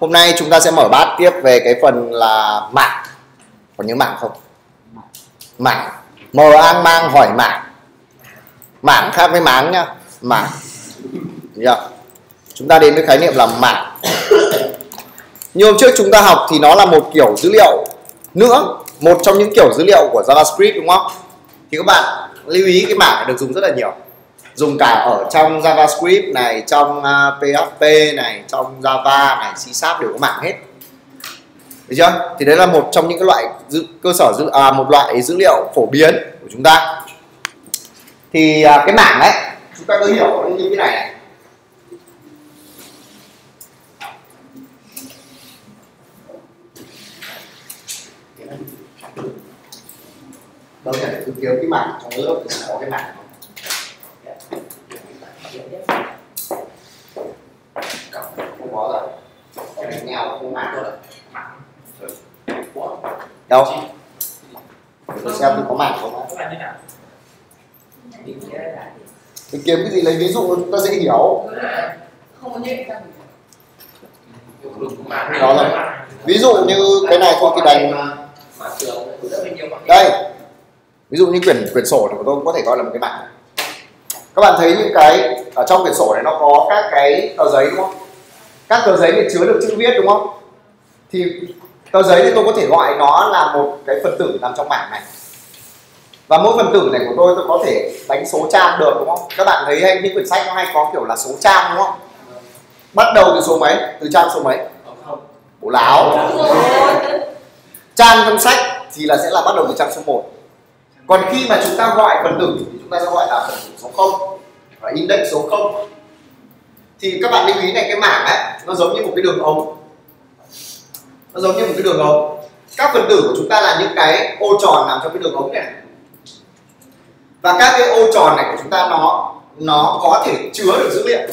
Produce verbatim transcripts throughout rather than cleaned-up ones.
Hôm nay chúng ta sẽ mở bát tiếp về cái phần là mảng. Còn nhớ mảng không? Mảng. Mờ An Mang hỏi mảng. Mảng khác với máng nhá. Mảng. Yeah. Chúng ta đến với khái niệm là mảng. Như hôm trước chúng ta học thì nó là một kiểu dữ liệu nữa, một trong những kiểu dữ liệu của JavaScript, đúng không? Thì các bạn lưu ý cái mảng được dùng rất là nhiều, dùng cả ở trong JavaScript này, trong uh, pê hát pê này, trong Java này, C Sharp đều có mảng hết, được chưa? Thì đấy là một trong những cái loại dữ, cơ sở dữ, à, một loại dữ liệu phổ biến của chúng ta. Thì uh, cái mảng đấy chúng ta cứ hiểu như thế này này. Đâu thể tìm kiếm cái mảng trong lớp thì sẽ có cái mảng không có rồi, cái này nghèo không mảng rồi. Đâu? Tôi xem thì có mảng không? Tìm kiếm cái gì lấy ví dụ chúng ta dễ hiểu. Đó là ví dụ như cái này thôi, cái đành đây. Ví dụ như quyển quyển sổ của tôi cũng có thể coi là một cái mảng. Các bạn thấy những cái ở trong quyển sổ này nó có các cái tờ giấy, đúng không? Các tờ giấy để chứa được chữ viết, đúng không? Thì tờ giấy thì tôi có thể gọi nó là một cái phần tử nằm trong mảng này. Và mỗi phần tử này của tôi tôi có thể đánh số trang được, đúng không? Các bạn thấy hay những quyển sách nó hay có kiểu là số trang, đúng không? Bắt đầu từ số mấy? Từ trang số mấy? Bố láo. Trang trong sách thì là sẽ là bắt đầu từ trang số một. Còn khi mà chúng ta gọi phần tử thì chúng ta sẽ gọi là phần tử số không và index số không. Thì các bạn lưu ý này, cái mảng ấy nó giống như một cái đường ống. Nó giống như một cái đường ống. Các phần tử của chúng ta là những cái ô tròn nằm trong cái đường ống này. Và các cái ô tròn này của chúng ta nó nó có thể chứa được dữ liệu.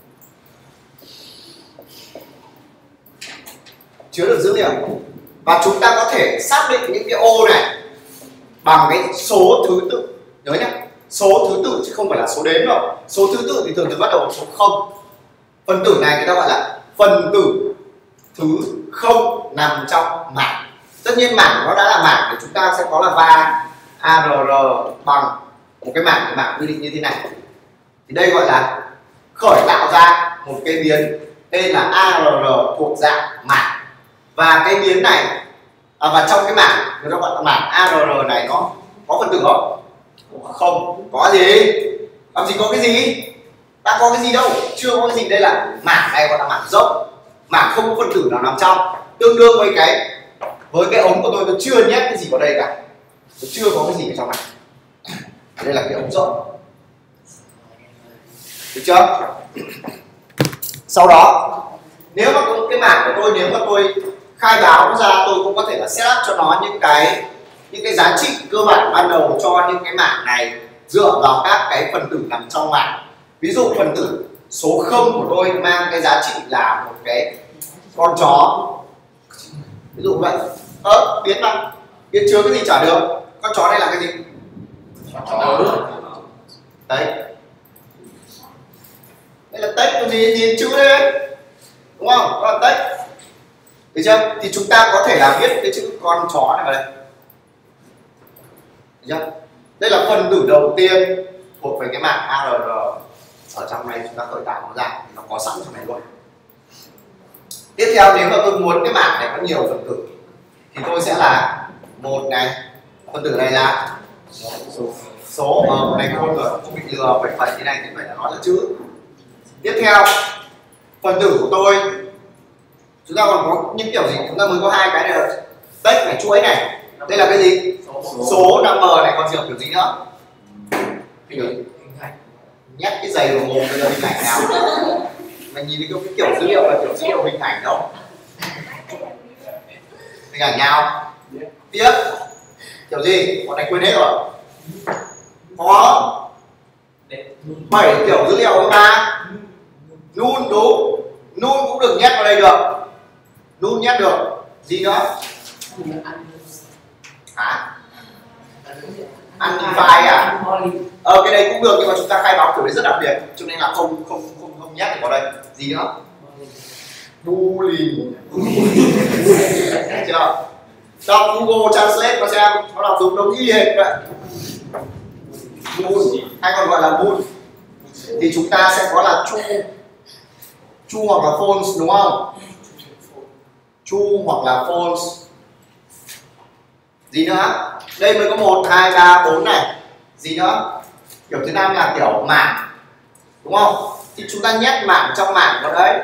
Chứa được dữ liệu. Và chúng ta có thể xác định những cái ô này bằng cái số thứ tự. Nhớ nhé, số thứ tự chứ không phải là số đếm đâu. Số thứ tự thì thường thường bắt đầu bằng số không. Phần tử này người ta gọi là phần tử thứ không nằm trong mảng. Tất nhiên mảng nó đã là mảng thì chúng ta sẽ có là va arr bằng một cái mảng, cái mảng quy định như thế này. Thì đây gọi là khởi tạo ra một cái biến tên là arr thuộc dạng mảng. Và cái biến này à, và trong cái mảng người ta gọi là mảng arr này nó có phần tử không? Không có gì. Làm gì có cái gì? Ta có cái gì đâu, chưa có cái gì. Đây là mảng này gọi là mảng rộng, mảng không có phần tử nào nằm trong, tương đương với cái với cái ống của tôi tôi chưa nhét cái gì vào đây cả, tôi chưa có cái gì ở trong này. Đây là cái ống rộng, được chưa? Sau đó nếu mà cái mảng của tôi, nếu mà tôi khai báo ra, tôi cũng có thể là setup cho nó những cái những cái giá trị cơ bản ban đầu cho những cái mảng này dựa vào các cái phần tử nằm trong mảng. Ví dụ phần tử số không của tôi mang cái giá trị là một cái con chó, ví dụ vậy. Ơ, biến mà biến chứa cái gì trả được? Con chó này là cái gì? Đấy, đây là text, cái gì nhìn chữ đấy, đúng không? Đó là text, được chưa? Thì chúng ta có thể là viết cái chữ con chó này vào đây, được chưa? Đây là phần tử đầu tiên thuộc về cái mảng arr. Ở trong này chúng ta khởi tạo nó ra thì nó có sẵn trong này luôn. Tiếp theo nếu mà tôi muốn cái mảng này có nhiều phần tử thì tôi sẽ là một này, phần tử này là số, số ờ, này không rồi, không bị lừa phải phải thế này thì phải là nó là chữ. Tiếp theo phần tử của tôi chúng ta còn có những kiểu gì? Chúng ta mới có hai cái này là text này, chuỗi này. Đây là cái gì? Số number này, còn kiểu gì nữa? Nhét cái giày vào mồm bây giờ hình ảnh nào? Mình nhìn thấy cái kiểu dữ liệu là kiểu dữ liệu hình ảnh đâu? Hình ảnh nhau. Tiếp kiểu gì? Bọn này quên hết rồi. Có bảy kiểu dữ liệu của ta. Null đúng, null cũng được nhét vào đây được. Null nhét được. Gì nữa? Hả? Undefined à? Ờ cái đấy cũng được, nhưng mà chúng ta khai báo kiểu đấy rất đặc biệt cho nên là không không không không nhét được vào đây. Gì nữa? Boolean. Thấy chưa? Đọc Google Translate và xem nó đọc giống giống y hệt vậy. Bool hay còn gọi là bool thì chúng ta sẽ có là true, true hoặc là false đúng không? True hoặc là false. Gì nữa? Đây mới có một, hai, ba, bốn này. Gì nữa? Kiểu thứ năm là kiểu mảng, đúng không? Thì chúng ta nhét mảng trong mảng vào đấy.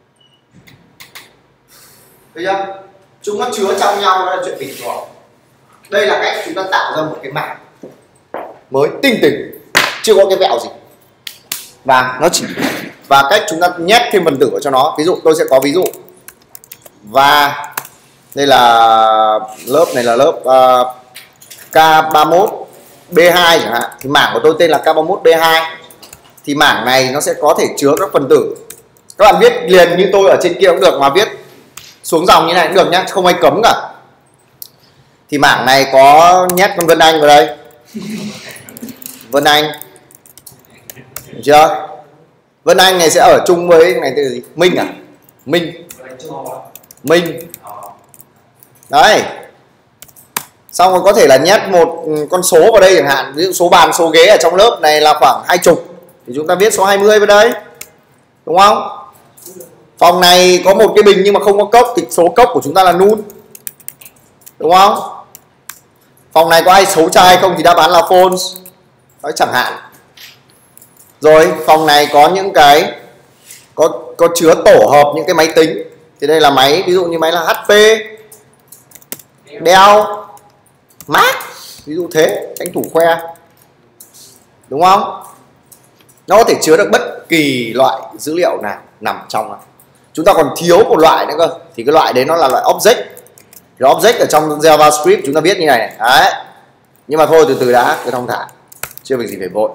Thấy chưa? Chúng nó chứa trong nhau, đó là chuyện bình thường. Đây là cách chúng ta tạo ra một cái mảng mới tinh tỉnh, chưa có cái vẹo gì. Và nó chỉ và cách chúng ta nhét thêm phần tử vào cho nó. Ví dụ tôi sẽ có ví dụ. Và đây là lớp này là lớp uh, K ba mốt B hai chẳng hạn. Thì mảng của tôi tên là K ba mốt B hai. Thì mảng này nó sẽ có thể chứa các phần tử. Các bạn viết liền như tôi ở trên kia cũng được, mà viết xuống dòng như này cũng được nhá, không ai cấm cả. Thì mảng này có nhét con Vân Anh vào đây. Vân Anh, được chưa? Vân Anh này sẽ ở chung với cái này tên là gì? Minh à? Minh. Minh. Đấy. Xong rồi có thể là nhét một con số vào đây chẳng hạn. Ví dụ số bàn, số ghế ở trong lớp này là khoảng hai chục. Thì chúng ta viết số hai mươi vào đây. Đúng không? Phòng này có một cái bình nhưng mà không có cốc thì số cốc của chúng ta là nul. Đúng không? Phòng này có ai xấu trai không thì đáp án là false. Đấy, chẳng hạn. Rồi phòng này có những cái có có chứa tổ hợp những cái máy tính. Thì đây là máy, ví dụ như máy là hát pê, Dell, Mac, ví dụ thế, tranh thủ khoe. Đúng không? Nó có thể chứa được bất kỳ loại dữ liệu nào nằm trong nó. Chúng ta còn thiếu một loại nữa cơ. Thì cái loại đấy nó là loại object. Cái object ở trong JavaScript chúng ta viết như này này. Đấy. Nhưng mà thôi từ từ đã, cứ thong thả. Chưa việc gì phải vội.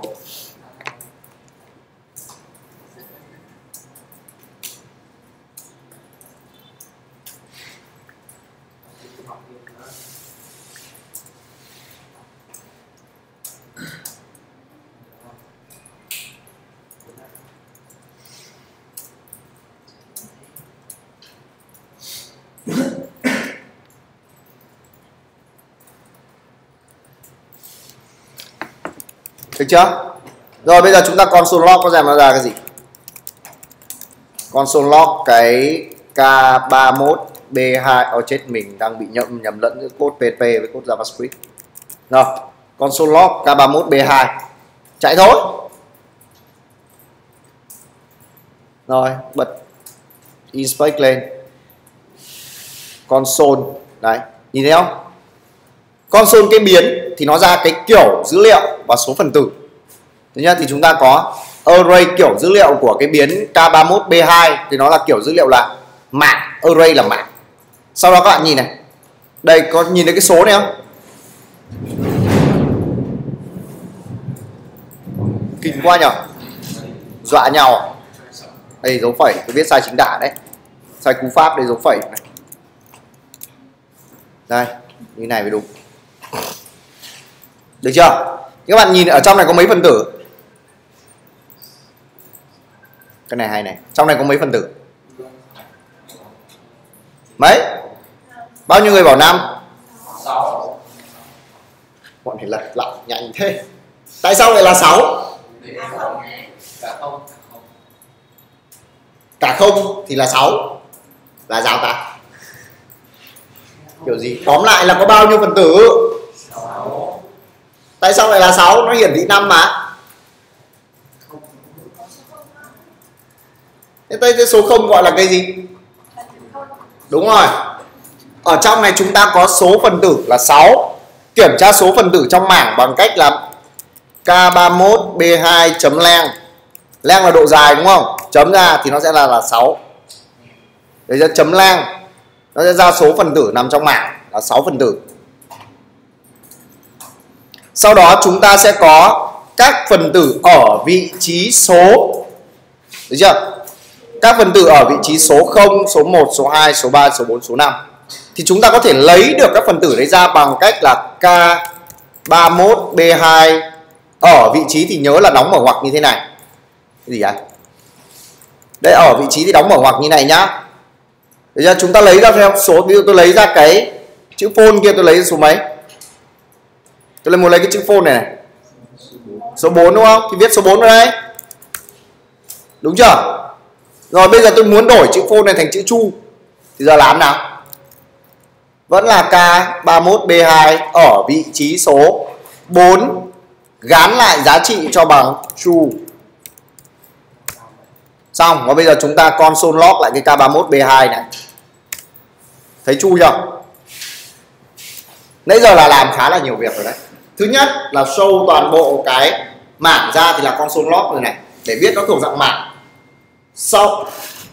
Được chưa? Rồi bây giờ chúng ta console log có ra nó ra cái gì? Console log cái K ba mốt B hai. Ôi chết, mình đang bị nhầm nhầm lẫn giữa code pê hát pê với code JavaScript. Rồi, console log K ba mốt B hai. Chạy thôi. Rồi, bật inspect lên. Console, đấy, nhìn thấy không? Console cái biến thì nó ra cái kiểu dữ liệu và số phần tử. Thứ nhất thì chúng ta có array kiểu dữ liệu của cái biến K ba mốt B hai thì nó là kiểu dữ liệu là mảng, array là mảng. Sau đó các bạn nhìn này. Đây có nhìn thấy cái số này không? Kinh quá nhở? Dọa nhau. Đây dấu phẩy, tôi viết sai chính tả đấy. Sai cú pháp, đây dấu phẩy này. Đây, như này mới đúng. Được chưa? Các bạn nhìn ở trong này có mấy phần tử? Cái này hay này. Trong này có mấy phần tử? Mấy? Bao nhiêu người bảo năm? sáu. Bọn này lật lọng nhanh thế. Tại sao lại là sáu? Cả không thì là sáu. Là sao ta? Kiểu gì? Tóm lại là có bao nhiêu phần tử? sáu. Tại sao lại là sáu? Nó hiển thị năm mà. Thế cái số không gọi là cái gì? Đúng rồi. Ở trong này chúng ta có số phần tử là sáu. Kiểm tra số phần tử trong mảng bằng cách là K ba mốt B hai chấm length. Length là độ dài đúng không? Chấm ra thì nó sẽ là là sáu. Đấy ra chấm length. Nó sẽ ra số phần tử nằm trong mảng là sáu phần tử. Sau đó chúng ta sẽ có các phần tử ở vị trí số. Được chưa? Các phần tử ở vị trí số không, số một, số hai, số ba, số bốn, số năm. Thì chúng ta có thể lấy được các phần tử đấy ra bằng cách là K ba mốt B hai ở vị trí thì nhớ là đóng mở ngoặc như thế này. Cái gì ạ? Đây ở vị trí thì đóng mở ngoặc như này nhá. Được chưa? Chúng ta lấy ra theo số, ví dụ tôi lấy ra cái chữ phone kia, tôi lấy ra số mấy? Tôi lấy muốn lấy cái chữ phone này, này. Số bốn đúng không? Thì viết số bốn vào đây. Đúng chưa? Rồi bây giờ tôi muốn đổi chữ phone này thành chữ chu. Thì giờ làm nào? Vẫn là K ba mươi mốt B hai ở vị trí số bốn, gán lại giá trị cho bằng true. Xong, và bây giờ chúng ta console log lại cái K ba mươi mốt B hai này. Thấy true chưa? Nãy giờ là làm khá là nhiều việc rồi đấy. Thứ nhất là show toàn bộ cái mảng ra thì là console log rồi này, để biết nó thuộc dạng mảng. Sau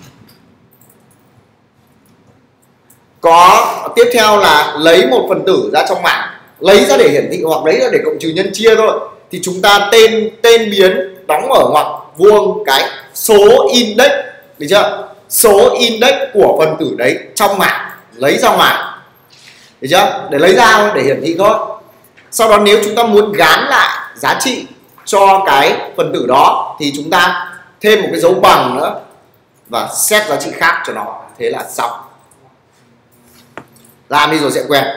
có tiếp theo là lấy một phần tử ra trong mảng, lấy ra để hiển thị hoặc lấy ra để cộng trừ nhân chia thôi. Thì chúng ta tên tên biến đóng ở ngoặc vuông cái số index, được chưa? Số index của phần tử đấy trong mảng, lấy ra ngoài, được chưa? Để lấy ra để hiển thị thôi. Sau đó nếu chúng ta muốn gán lại giá trị cho cái phần tử đó thì chúng ta thêm một cái dấu bằng nữa và set giá trị khác cho nó. Thế là xong. Làm đi rồi sẽ quen.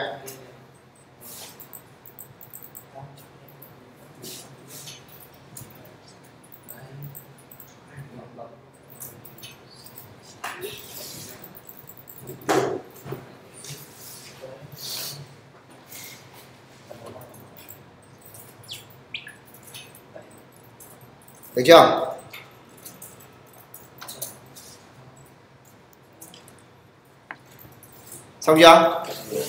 Được chưa? Xong chưa?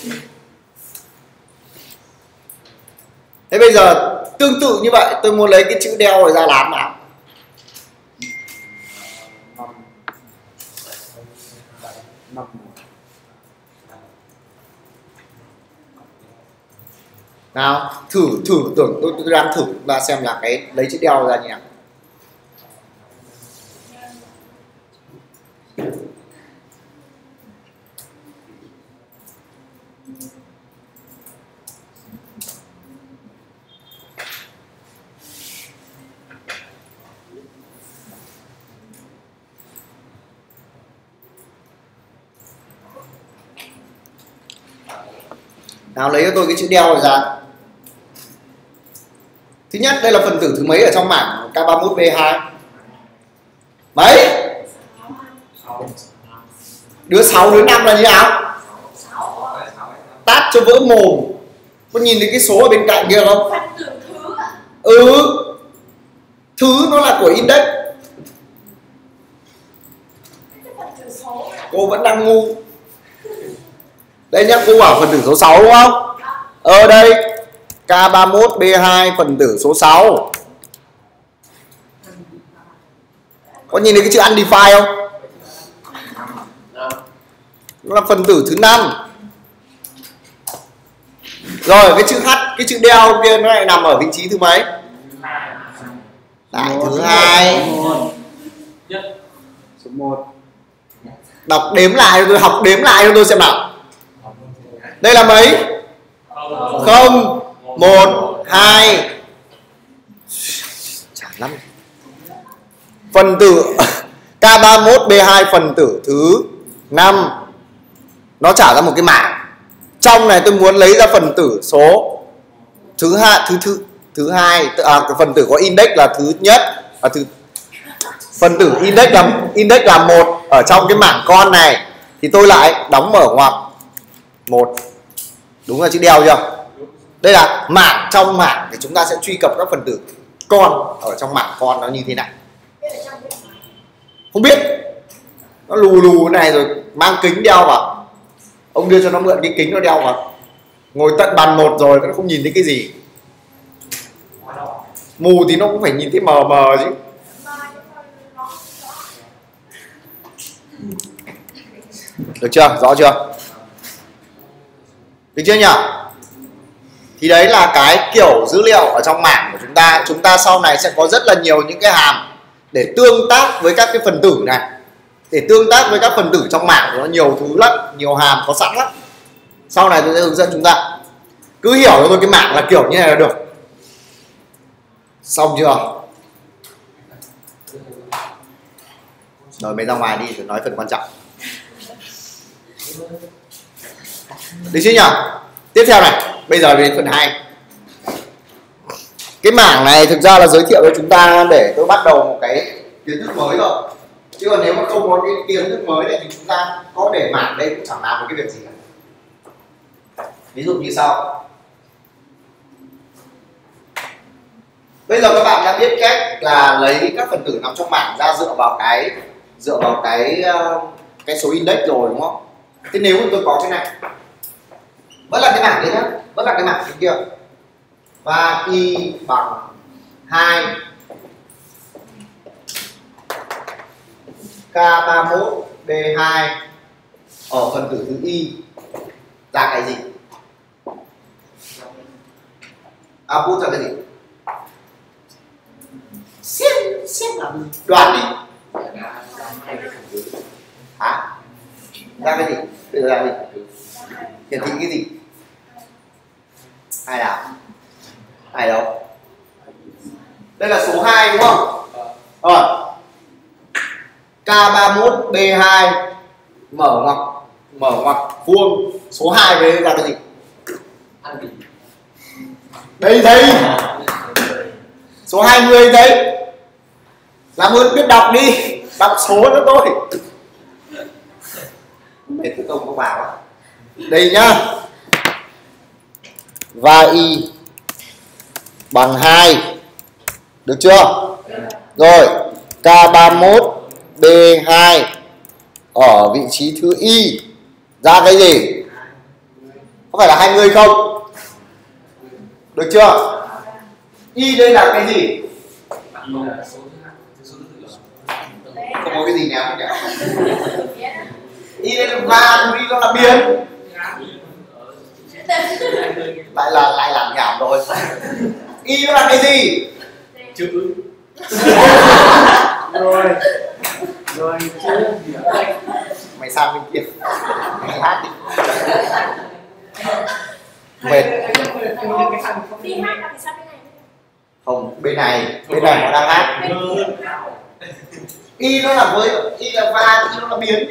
Thế bây giờ tương tự như vậy, tôi muốn lấy cái chữ đeo này ra làm nào? Nào, thử thử tưởng tôi, tôi đang thử là xem là cái lấy chữ đeo ra như nào. Nào lấy cho tôi cái chữ đeo này ra. Thứ nhất đây là phần tử thứ mấy ở trong mảng K ba mươi mốt B hai? Mấy? Đứa sáu, đứa năm là như nào? Tát cho vỡ mồm. Có nhìn thấy cái số ở bên cạnh kia không? Ừ. Thứ nó là của index. Cô vẫn đang ngu. Đây nhá, cô bảo phần tử số sáu đúng không? Ở đây K ba mươi mốt B hai phần tử số sáu. Có nhìn thấy cái chữ undefined không? Nó là phần tử thứ năm. Rồi cái chữ H, cái chữ đeo kia nó lại nằm ở vị trí thứ mấy? Tại thứ hai. Số một. Đọc đếm lại tôi, học đếm lại cho tôi xem nào. Đây là mấy? Không, một, hai. Chán lắm. Phần tử K ba mươi mốt B hai phần tử thứ năm nó trả ra một cái mảng. Trong này tôi muốn lấy ra phần tử số thứ hai, thứ thứ thứ hai, à, cái phần tử có index là thứ nhất, à, thứ phần tử index là index là một ở trong cái mảng con này thì tôi lại đóng mở ngoặc một. Đúng là chữ đeo chưa? Đây là mảng trong mảng thì chúng ta sẽ truy cập các phần tử con ở trong mảng con nó như thế này. Không biết. Nó lù lù này rồi mang kính đeo vào. Ông đưa cho nó mượn cái kính nó đeo vào. Ngồi tận bàn một rồi nó không nhìn thấy cái gì. Mù thì nó cũng phải nhìn thấy mờ mờ chứ. Được chưa? Rõ chưa? Được chưa nhỉ? Thì đấy là cái kiểu dữ liệu ở trong mảng của chúng ta. Chúng ta sau này sẽ có rất là nhiều những cái hàm để tương tác với các cái phần tử này, để tương tác với các phần tử trong mảng của nó nhiều thứ lắm, nhiều hàm có sẵn lắm. Sau này tôi sẽ hướng dẫn chúng ta. Cứ hiểu cho tôi cái mảng là kiểu như này là được. Xong chưa? Rồi mới ra ngoài đi rồi nói phần quan trọng. Được chưa nhỉ? Tiếp theo này, bây giờ đến phần hai. Cái mảng này thực ra là giới thiệu cho chúng ta để tôi bắt đầu một cái kiến thức mới rồi. Chứ còn nếu mà không có cái kiến thức mới này thì chúng ta có để mảng đây cũng chẳng làm một cái việc gì cả. Ví dụ như sau. Bây giờ các bạn đã biết cách là lấy các phần tử nằm trong mảng ra dựa vào cái dựa vào cái cái số index rồi đúng không? Thế nếu mà tôi có cái này, vẫn là cái mảng đấy nhá, vẫn là cái mảng bên kia, và y bằng hai K ba mươi mốt B hai ở phần tử thứ y ra cái gì? Output ra cái gì? Xem xem là đoán đi. Hả? Ra cái gì? Bây giờ ra cái gì? Hiển thị cái gì? Ai nào? Ai đâu? Đây là số hai đúng không? Rồi. K ba mươi mốt B hai mở ngoặc mở ngoặc vuông, số hai với ra cái gì? Đây đây. Số hai mươi đấy. Làm ơn biết đọc đi, đọc số cho tôi. Mệt cái công có vào á. Đây nhá. Và y bằng hai. Được chưa? Rồi, K ba mươi mốt B hai ở vị trí thứ y ra cái gì? Có phải là hai mươi không? Được chưa? Y đây là cái gì? Không có cái gì nhé. Y đây là va, y nó là biến. Lại là lại làm nhảm rồi. Y nó là cái gì? Chữ. Rồi. Rồi chữ. Mày sang bên kia. Mày hát đi. Mệt. Không, bên này, bên này nó đang hát. Y nó là với y là va, y nó là biến.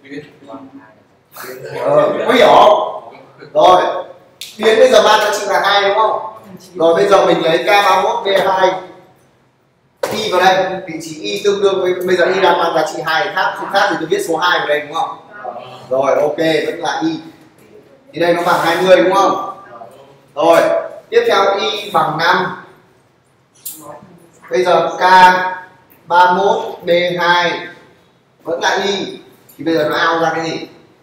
Ờ, có hiểu không? Rồi, biến bây giờ mang giá trị là hai đúng không? Rồi bây giờ mình lấy K ba mươi mốt B hai y vào đây, vị trí y tương đương với bây giờ y đang mang giá trị hai, khác không khác thì tôi viết số hai vào đây đúng không? Rồi ok, vẫn là y. Thì đây nó bằng hai mươi đúng không? Rồi, tiếp theo y bằng năm. Bây giờ K ba mươi mốt B hai vẫn là y, thì bây giờ nó ao ra cái gì?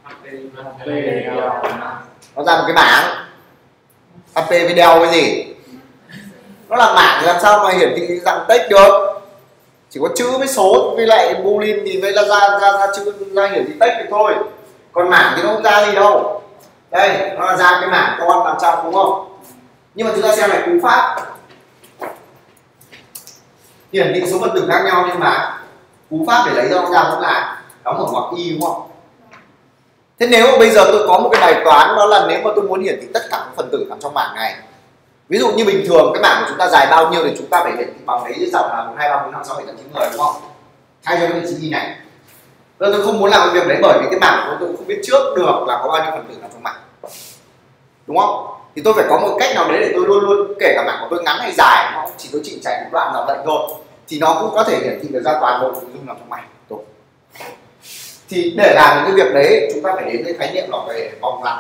Nó ra một cái bảng a pê với đeo cái gì? Nó là bảng làm sao mà hiển thị dạng text được? Chỉ có chữ với số với lại boolean thì mới là ra ra ra chữ ra hiển thị text được thôi. Còn mảng thì nó không ra gì đâu. Đây, nó là ra cái mảng con nằm trong đúng không? Nhưng mà chúng ta xem lại cú pháp. Hiển thị số phần tử khác nhau nhưng mà cú pháp để lấy ra nó ra vẫn là đóng ở ngoặc y đúng không? Thế nếu mà bây giờ tôi có một cái bài toán đó là nếu mà tôi muốn hiển thị tất cả các phần tử nằm trong mảng này, ví dụ như bình thường cái mảng của chúng ta dài bao nhiêu thì chúng ta phải hiển thị bằng đấy dưới dòng là một, hai, ba, bốn, năm, sáu, bảy, tám, chín, mười đúng không? Thay cho cái vị trí y này. Bây giờ tôi không muốn làm cái việc đấy bởi vì cái mảng của tôi cũng không biết trước được là có bao nhiêu phần tử nằm trong mảng, đúng không? Thì tôi phải có một cách nào đấy để tôi luôn luôn kể cả mảng của tôi ngắn hay dài, nó chỉ tôi chỉ chạy một đoạn nào vậy thôi, thì nó cũng có thể hiển thị được ra toàn bộ nội dung nằm trong mảng. Tốt. Thì để làm những cái việc đấy chúng ta phải đến với khái niệm là về vòng lặp.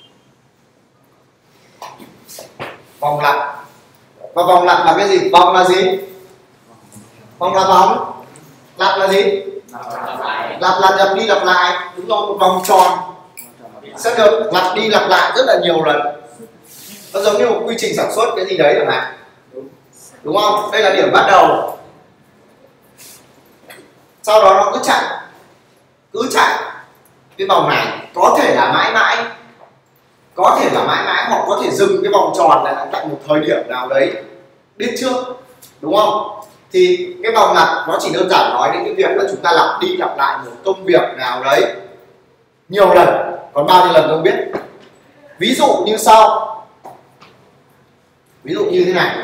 Vòng lặp. Và vòng lặp là cái gì? Vòng là gì? Vòng là vòng. Lặp là gì? Lặp là lặp đi lặp lại. Đúng rồi, một vòng tròn sẽ được lặp đi lặp lại rất là nhiều lần. Nó giống như một quy trình sản xuất cái gì đấy chẳng hạn. Đúng không? Đây là điểm bắt đầu. Sau đó nó cứ chạy. Cứ chạy. Cái vòng này có thể là mãi mãi, có thể là mãi mãi, hoặc có thể dừng cái vòng tròn này tại một thời điểm nào đấy biết trước, đúng không? Thì cái vòng lặp nó chỉ đơn giản nói đến cái việc là chúng ta lặp đi lặp lại một công việc nào đấy nhiều lần, còn bao nhiêu lần không biết. Ví dụ như sau, ví dụ như thế này,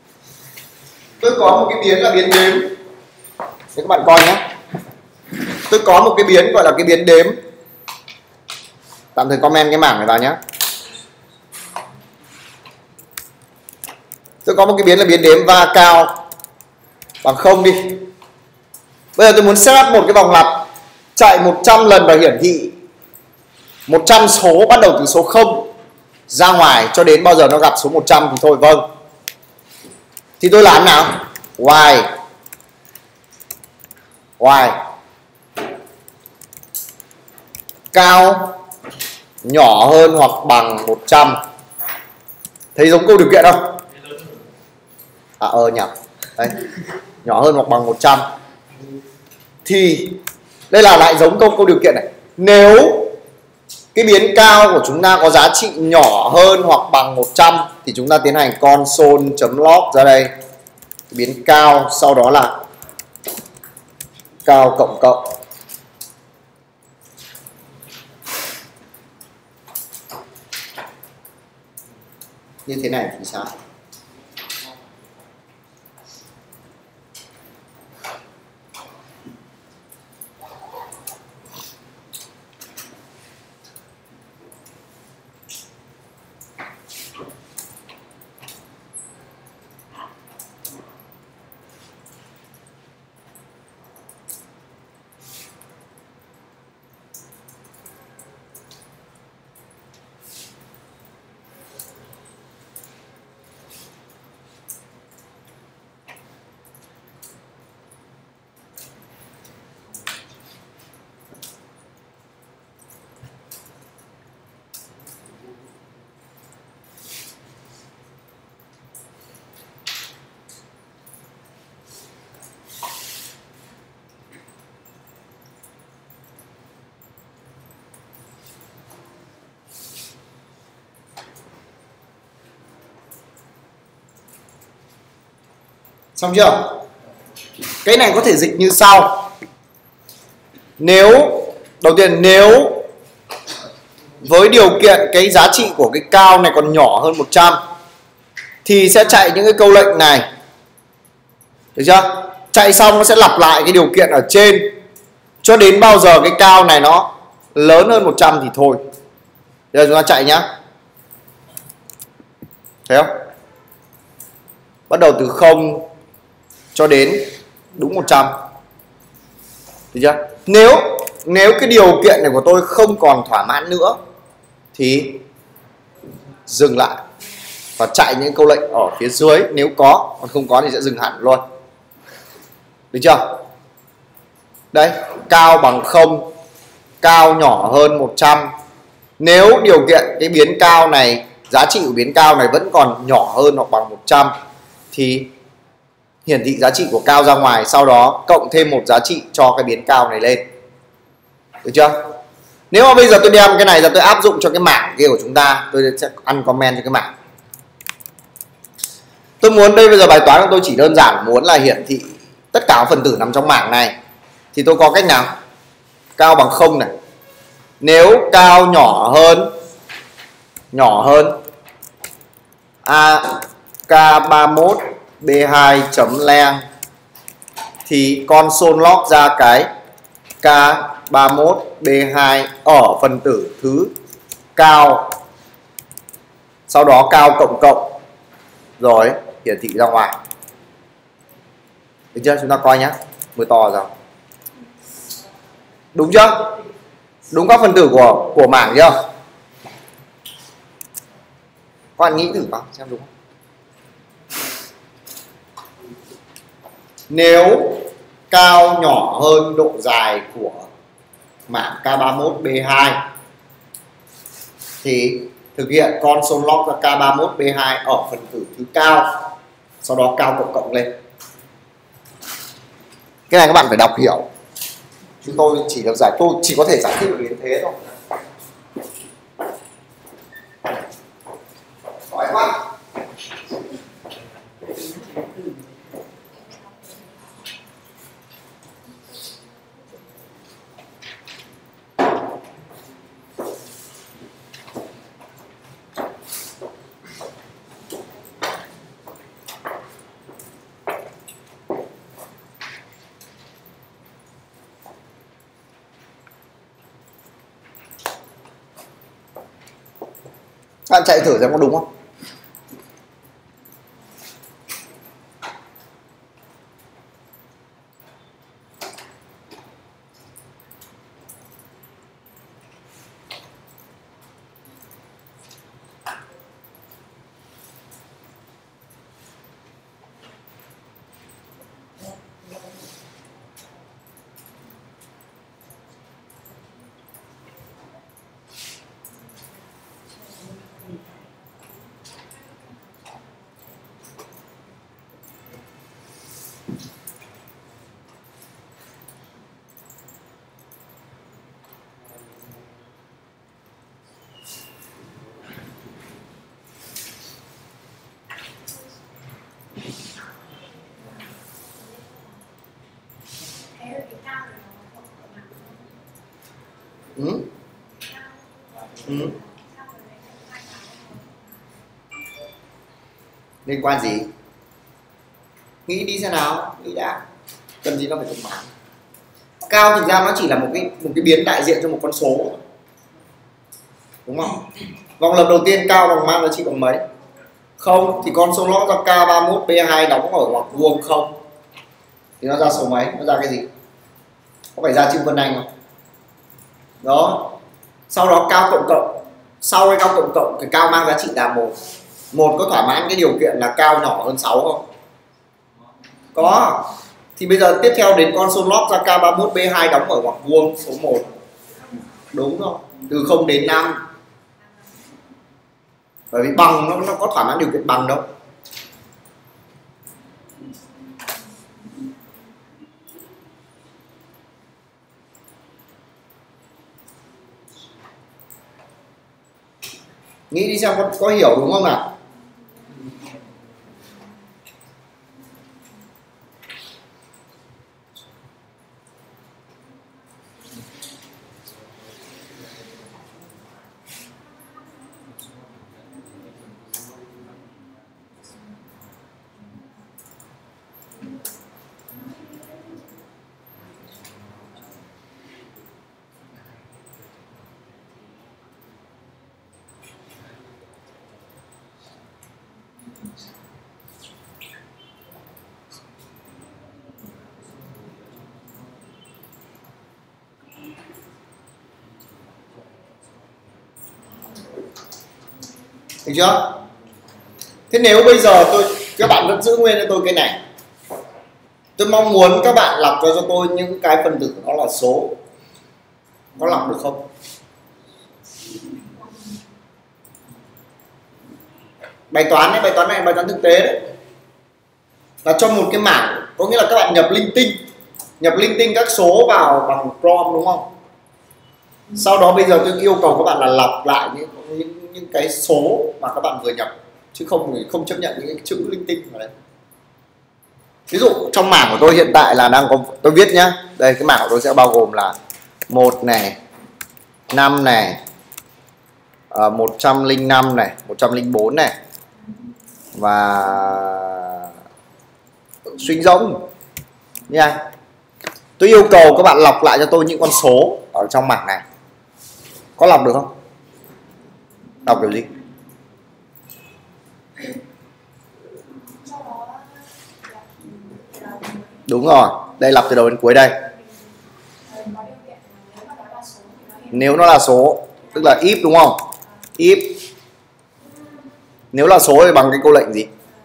tôi có một cái biến là biến đếm, để các bạn coi nhé. tôi có một cái biến gọi là cái biến đếm. Tạm thời comment cái mảng này vào nhé. Tôi có một cái biến là biến đếm va cao bằng không đi. Bây giờ tôi muốn set up một cái vòng lặp chạy một trăm lần và hiển thị một trăm số bắt đầu từ số không ra ngoài cho đến bao giờ nó gặp số một trăm thì thôi. Vâng. Thì tôi làm nào? Y Y cao nhỏ hơn hoặc bằng một trăm. Thấy giống câu điều kiện không? À ờ nhỉ. Đấy. Nhỏ hơn hoặc bằng một trăm. Thì đây là lại giống câu câu điều kiện này. Nếu cái biến cao của chúng ta có giá trị nhỏ hơn hoặc bằng một trăm thì chúng ta tiến hành console.log ra đây. Biến cao sau đó là cao cộng cộng. Như thế này thì sao? Xong chưa? Cái này có thể dịch như sau. Nếu đầu tiên nếu với điều kiện cái giá trị của cái cao này còn nhỏ hơn một trăm thì sẽ chạy những cái câu lệnh này. Được chưa? Chạy xong nó sẽ lặp lại cái điều kiện ở trên cho đến bao giờ cái cao này nó lớn hơn một trăm thì thôi. Bây giờ chúng ta chạy nhá. Thấy không? Bắt đầu từ không cho đến đúng một trăm. Được chưa? Nếu nếu cái điều kiện này của tôi không còn thỏa mãn nữa thì dừng lại và chạy những câu lệnh ở phía dưới nếu có, còn không có thì sẽ dừng hẳn luôn. Được chưa? Đấy, cao bằng không, cao nhỏ hơn một trăm. Nếu điều kiện cái biến cao này, giá trị của biến cao này vẫn còn nhỏ hơn hoặc bằng một trăm thì hiển thị giá trị của cao ra ngoài, sau đó cộng thêm một giá trị cho cái biến cao này lên. Được chưa? Nếu mà bây giờ tôi đem cái này ra tôi áp dụng cho cái mảng kia của chúng ta, tôi sẽ ăn comment cho cái mảng. Tôi muốn đây bây giờ bài toán của tôi chỉ đơn giản muốn là hiển thị tất cả các phần tử nằm trong mảng này. Thì tôi có cách nào? Cao bằng không này. Nếu cao nhỏ hơn nhỏ hơn a k ba mốt b hai chấm len thì console log ra cái k ba mốt b hai ở phần tử thứ cao, sau đó cao cộng cộng rồi hiển thị ra ngoài. Được chưa? Chúng ta coi nhé, mưa to rồi. Đúng chưa? Đúng các phần tử của của mảng chưa? Các bạn nghĩ thử vào xem đúng không? Nếu cao nhỏ hơn độ dài của mảng k ba mốt b hai thì thực hiện console log ra k ba mốt b hai ở phần tử thứ cao, sau đó cao cộng cộng lên. Cái này các bạn phải đọc hiểu. Chúng tôi chỉ được giải tôi chỉ có thể giải thích được đến thế thôi. Giỏi quá. Các bạn chạy thử xem có đúng không? Ừ. Ừ. Liên quan gì? Nghĩ đi xem nào, nghĩ đã. Cần gì nó phải cộng mã. Cao thực ra nó chỉ là một cái một cái biến đại diện cho một con số, đúng không? Vòng lập đầu tiên cao bằng mang giá trị bằng mấy? Không thì con số log ra K ba mươi mốt B hai đóng ở ngoặc vuông không thì nó ra số mấy? Nó ra cái gì? Có phải ra chữ Vân Anh không? Đó. Sau đó cao cộng cộng, sau cái cao cộng cộng cái cao mang giá trị là một. Một có thỏa mãn cái điều kiện là cao nhỏ hơn sáu không? Có. Thì bây giờ tiếp theo đến con số log ra K ba mươi mốt B hai đóng ở ngoặc vuông số một. Đúng rồi. Từ không đến năm. Bởi vì bằng nó, nó có thỏa mãn điều kiện bằng đâu. Nghĩ đi xem có, có hiểu đúng không nào? Được chưa? Thế nếu bây giờ tôi các bạn vẫn giữ nguyên cho tôi cái này, tôi mong muốn các bạn lọc cho cho tôi những cái phần tử nó là số, có lọc được không? Bài toán này, bài toán này bài toán thực tế đấy, là cho một cái mảng, có nghĩa là các bạn nhập linh tinh nhập linh tinh các số vào bằng prompt, đúng không? Sau đó bây giờ tôi yêu cầu các bạn là lọc lại những những, những cái số mà các bạn vừa nhập, chứ không không chấp nhận những cái chữ linh tinh vào đấy. Ví dụ trong mảng của tôi hiện tại là đang có, tôi viết nhá, đây cái mảng của tôi sẽ bao gồm là một này, năm này, một trăm linh năm này, một trăm linh bốn này, và string rỗng nha. Tôi yêu cầu các bạn lọc lại cho tôi những con số ở trong mảng này. Có lọc được không? Lọc kiểu gì? Đúng rồi, đây lọc từ đầu đến cuối đây. Nếu nó là số, tức là if, đúng không? If nếu là số thì bằng cái câu lệnh gì?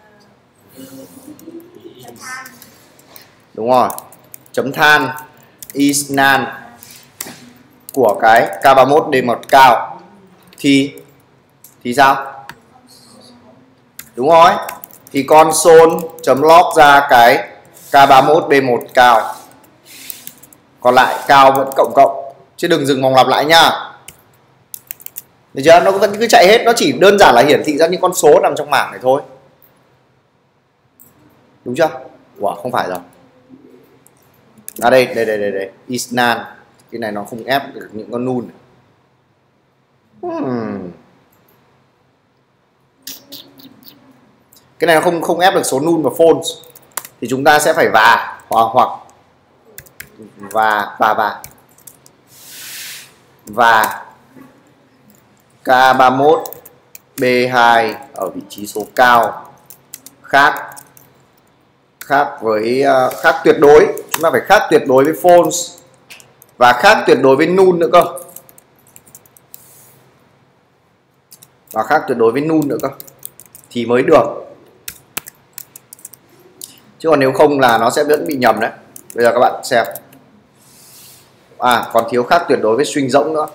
Đúng rồi, chấm than is null của cái K ba mươi mốt D một cao thì thì sao? Đúng rồi, thì console.log ra cái K ba mươi mốt B một cao, còn lại cao vẫn cộng cộng, chứ đừng dừng vòng lặp lại nhá. Được chưa? Nó vẫn cứ chạy hết, nó chỉ đơn giản là hiển thị ra những con số nằm trong mảng này thôi. Đúng chưa? Ủa, không phải rồi. À đây, đây, đây, đây, đây. Is null. Cái này nó không ép được những con null. Hmm. Cái này nó không không ép được số null và false. Thì chúng ta sẽ phải và hoặc hoặc và và và và K ba mươi mốt bê hai ở vị trí số cao, khác khác với uh, khác tuyệt đối, chúng ta phải khác tuyệt đối với false và khác tuyệt đối với null nữa cơ, và khác tuyệt đối với null nữa cơ thì mới được, chứ còn nếu không là nó sẽ vẫn bị nhầm đấy. Bây giờ các bạn xem, à còn thiếu khác tuyệt đối với string rỗng nữa,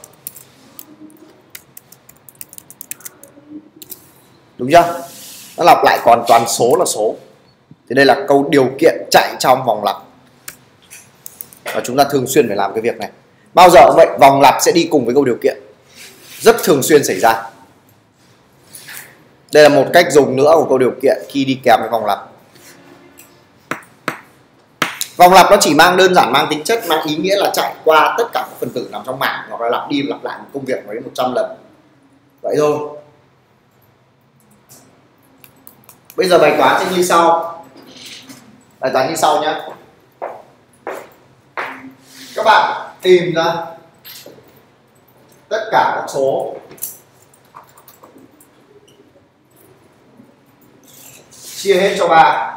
đúng chưa? Nó lặp lại còn toàn số là số. Thì đây là câu điều kiện chạy trong vòng lặp, và chúng ta thường xuyên phải làm cái việc này. Bao giờ cũng vậy, vòng lặp sẽ đi cùng với câu điều kiện, rất thường xuyên xảy ra. Đây là một cách dùng nữa của câu điều kiện khi đi kèm với vòng lặp. Vòng lặp nó chỉ mang đơn giản mang tính chất, mang ý nghĩa là chạy qua tất cả các phần tử nằm trong mảng, hoặc là lặp đi lặp lại một công việc với một trăm lần, vậy thôi. Bây giờ bài toán sẽ như sau. Bài toán như sau nhé. Các bạn tìm ra tất cả các số chia hết cho ba,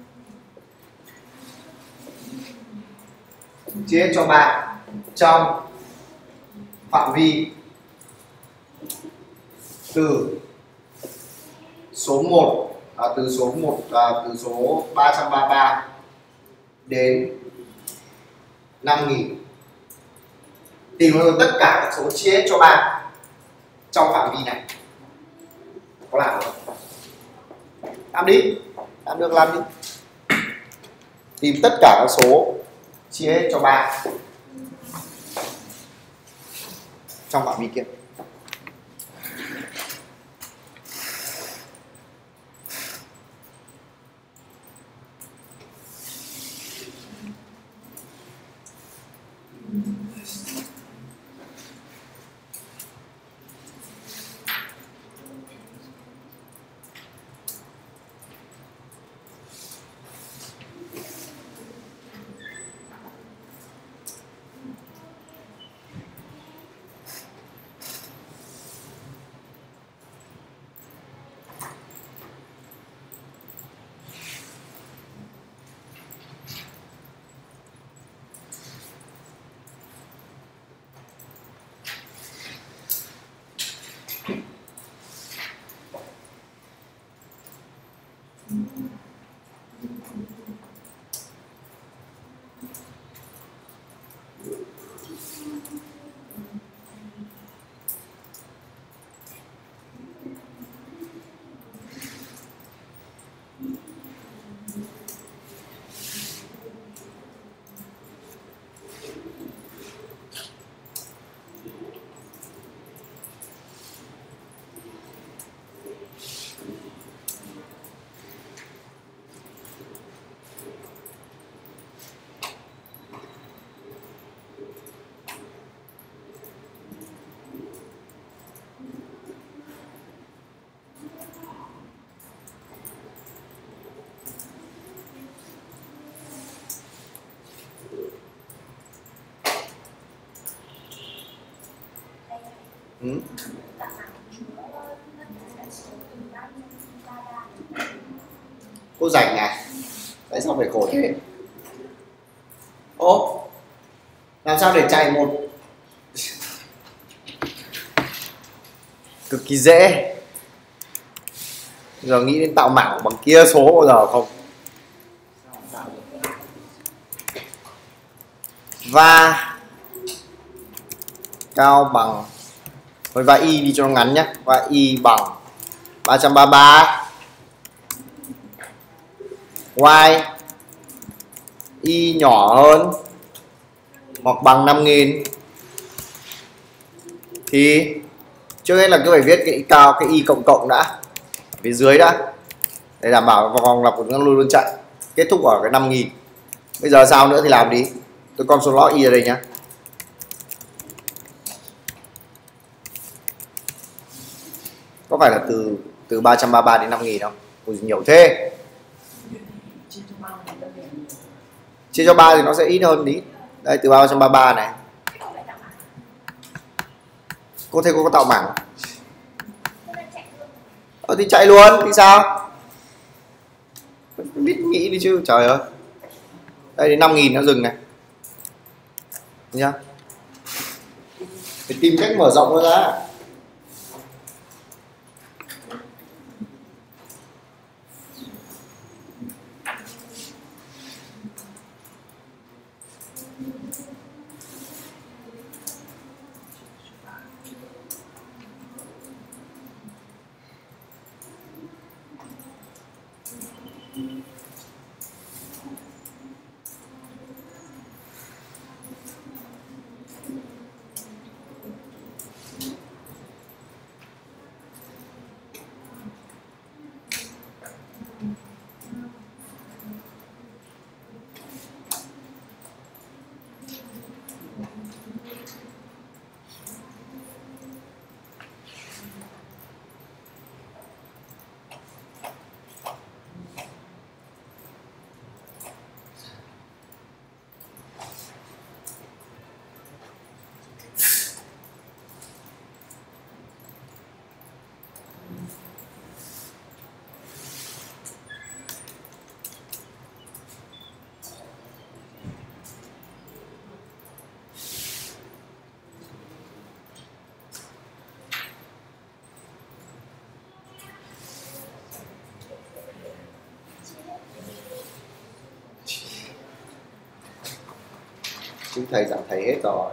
chia hết cho ba trong phạm vi từ số một, à, từ số một à, từ số ba trăm ba mươi ba đến năm nghìn. Tìm được tất cả các số chia hết cho ba trong phạm vi này. Có làm được không? Làm đi, làm được làm đi. Tìm tất cả các số chia hết cho ba trong phạm vi kia. Ừ. Cô rảnh à? Tại sao phải khổ thế? Ố, làm sao để chạy một cực kỳ dễ. Giờ nghĩ đến tạo mảng bằng kia số bao giờ không? Và cao bằng với và y đi cho nó ngắn nhé, và y bằng ba trăm ba mươi ba, y y nhỏ hơn hoặc bằng năm nghìn thì trước hết là cứ phải viết cái y cao, cái y cộng cộng đã phía dưới đã để đảm bảo vòng lặp của nó luôn luôn chạy, kết thúc ở cái năm nghìn. Bây giờ sao nữa thì làm đi, tôi con số log y ở đây nhé. Có phải là từ từ ba trăm ba mươi ba đến năm nghìn không? Ui, nhiều thế. Chia cho ba thì nó sẽ ít hơn tí. Đây từ ba trăm ba mươi ba này. Cô thấy cô có tạo mảng không? Ờ, thì chạy luôn thì sao, biết nghĩ đi chứ, trời ơi. Đây đến năm nghìn nó dừng này, thấy chưa? Phải tìm cách mở rộng nó ra. Chứ thầy giảng thầy hết rồi.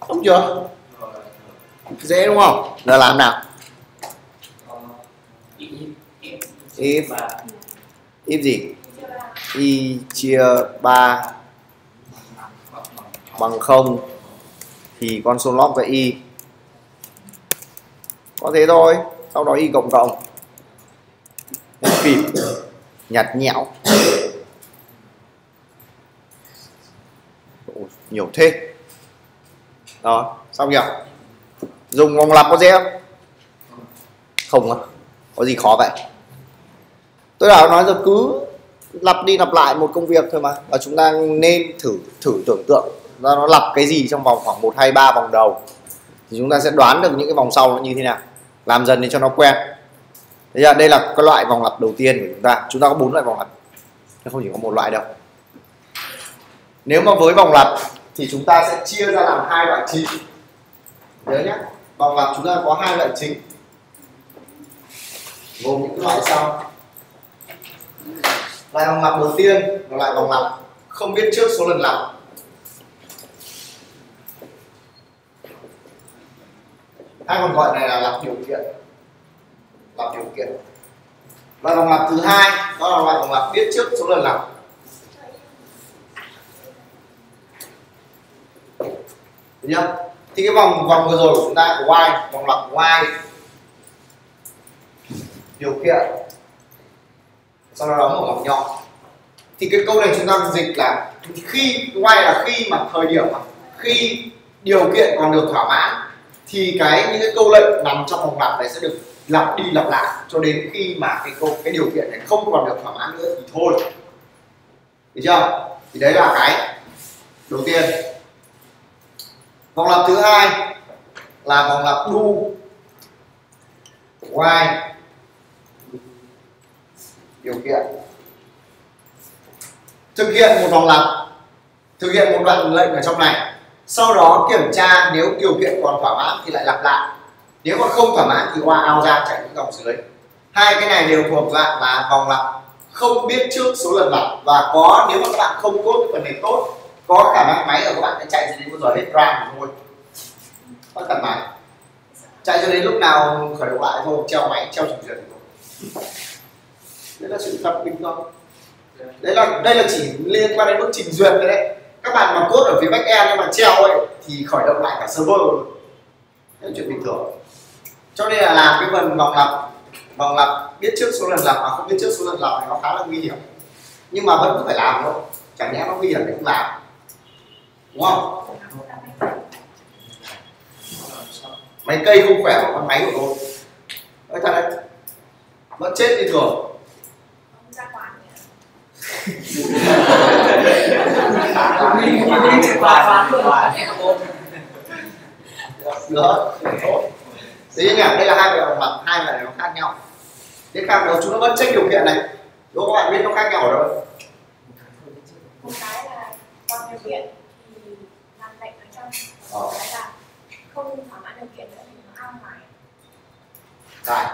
Đúng chưa? Dễ đúng không? Giờ làm nào? If if gì? Y chia ba bằng không thì con số log về y. Có thế thôi. Sau đó y cộng cộng. Phìm nhạt nhẽo. Ủa, nhiều thế. Đó, xong nhỉ? Dùng vòng lặp có dễ không? Không à? Có gì khó vậy? Tôi đã nói rồi, cứ lặp đi lặp lại một công việc thôi mà. Và chúng ta nên thử thử tưởng tượng ra nó lặp cái gì trong vòng khoảng một, hai, ba vòng đầu. Thì chúng ta sẽ đoán được những cái vòng sau nó như thế nào. Làm dần để cho nó quen. Thế ra đây là cái loại vòng lặp đầu tiên của chúng ta. Chúng ta có bốn loại vòng lặp. Chứ không chỉ có một loại đâu. Nếu mà với vòng lặp thì chúng ta sẽ chia ra làm hai loại chính. Nhớ nhé, vòng lặp chúng ta có hai loại chính. Gồm những loại sau. Loại vòng lặp đầu tiên là loại vòng lặp không biết trước số lần lặp. Hay còn gọi này là lặp điều kiện. Lặp điều kiện. Loại vòng lặp thứ hai đó là loại vòng lặp biết trước số lần lặp. Được chưa? Thì cái vòng vòng vừa rồi của chúng ta của y, vòng lặp của y điều kiện, sau đó đóng một ngoặc nhọn. Thì cái câu này chúng ta dịch là khi y là khi mà thời điểm mà khi điều kiện còn được thỏa mãn thì cái những cái câu lệnh nằm trong vòng lặp này sẽ được lặp đi lặp lại cho đến khi mà cái câu cái điều kiện này không còn được thỏa mãn nữa thì thôi. Được chưa? Thì đấy là cái đầu tiên. Vòng lặp thứ hai là vòng lặp do y điều kiện. Thực hiện một vòng lặp, thực hiện một đoạn lệnh ở trong này, sau đó kiểm tra nếu điều kiện còn thỏa mãn thì lại lặp lại, nếu mà không thỏa mãn thì qua out ra chạy những dòng dưới. Hai cái này đều thuộc dạng là vòng lặp không biết trước số lần lặp, và có nếu mà các bạn không cốt cái phần này tốt, có khả năng máy của các bạn sẽ chạy cho đến bao giờ hết RAM thôi, bất tận máy chạy cho đến lúc nào khởi động lại thôi, treo máy treo trình duyệt thôi. Đấy là sự thật bình thường. Đấy là đây là chỉ liên quan đến bước trình duyệt đấy. Các bạn mà code ở phía backend nhưng mà treo ấy thì khởi động lại cả server. Đấy là chuyện bình thường. Cho nên là làm cái phần vòng lặp, vòng lặp biết trước số lần lặp mà không biết trước số lần lặp này nó khá là nguy hiểm. Nhưng mà vẫn phải làm thôi. Chẳng nhẽ nó nguy hiểm thì không làm. Đúng không? Máy cây không khỏe bằng con máy của tôi. Đấy thật đấy. Vẫn chết đi thường. Được, tốt. Thế nhỉ, đây là hai loại vòng lặp, hai loại này nó khác nhau. Thế khác đâu chúng nó vẫn check điều kiện này. Đúng không? Các bạn biết nó khác nhau ở đâu? Một cái là còn điều kiện thì làm lệnh ở trong, một cái là không thỏa mãn điều kiện nữa thì nó out ngoài. Đấy.